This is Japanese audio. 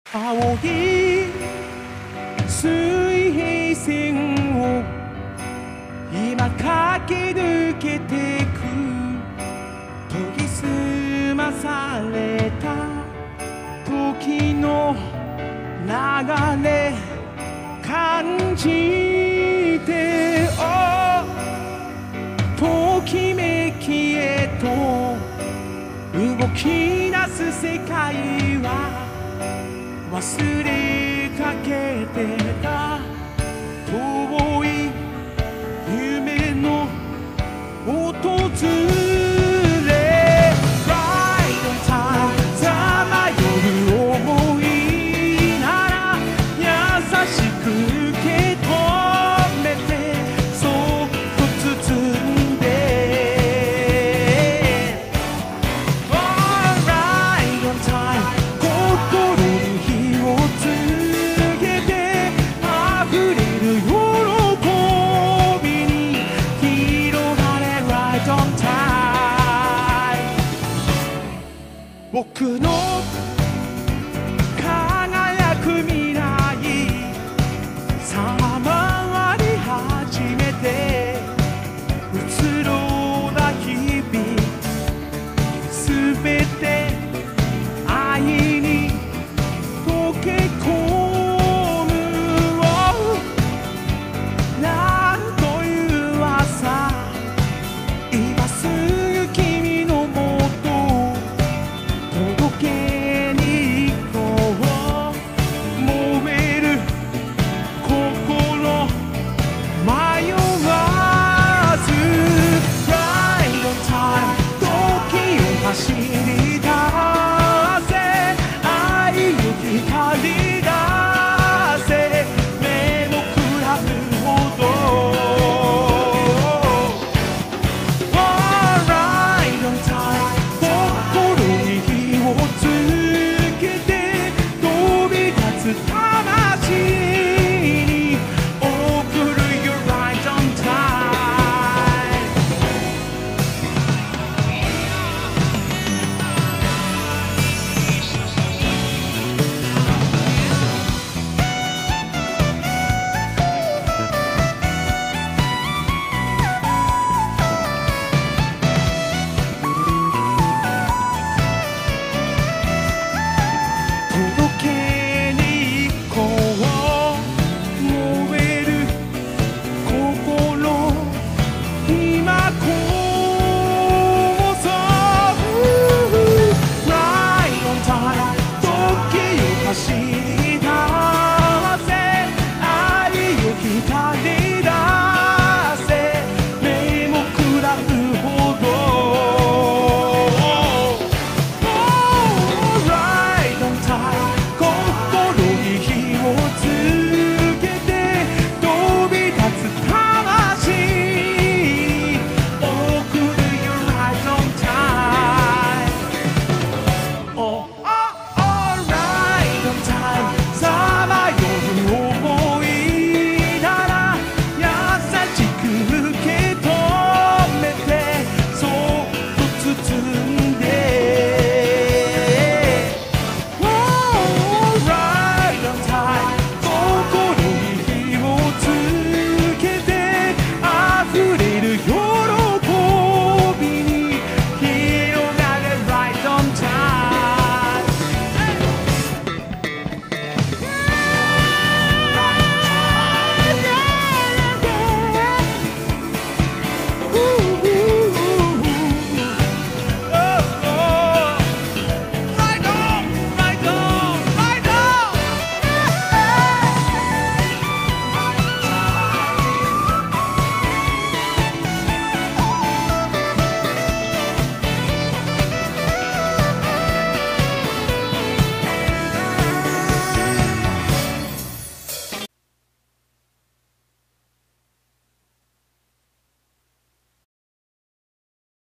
青い水平線を今駆け抜けてく研ぎ澄まされた時の流れ感じてときめきへと動き出す世界は忘れかけてた遠い夢の訪れ Right on time さまよう想いなら優しく受け止めてそっと包んで Right on time 心に火をつけて溢れる喜びに広がれ Right on time 僕の輝く未来さあ回り始めて移ろうだ日々すべて愛に溶け込むなんという朝今すぐ君のもと届けに行こう燃える心迷わず Right on time 時を走り出せ愛を光り出せ目のくらむほど Right on time 心に火をつけて飛び立つ魂に送る You're right on time 届けに行こう燃える心今こそ Right on time 時を走り